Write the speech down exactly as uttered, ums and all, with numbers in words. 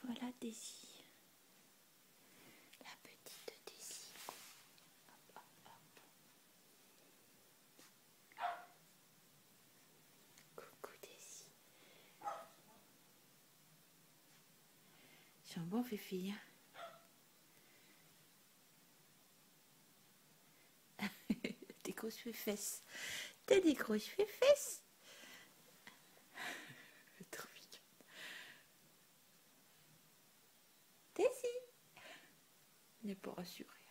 Voilà Daisy. La petite Daisy. Hop, hop, hop. Coucou Daisy. C'est un bon fifi. Hein. Des grosses fesses. T'as des grosses fesses. Trop mignon. Daisy. Il n'est pas rassuré.